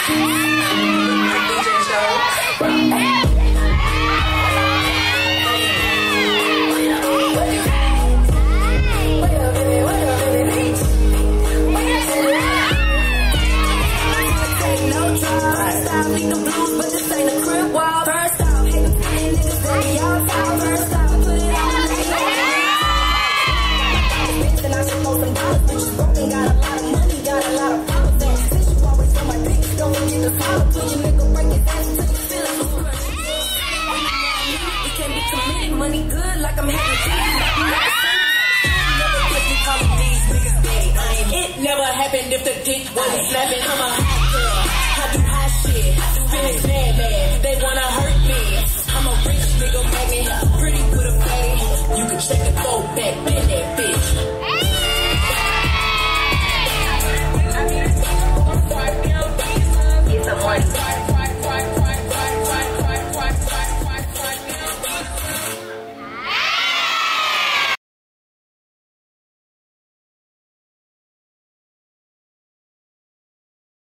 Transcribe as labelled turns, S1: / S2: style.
S1: If the dick wasn't snapping, I'm a hot girl. I do hot shit. Finish mad. They wanna hurt me. I'm a rich nigga magnet. Pretty with a fade. You can check the go back, bend that bitch.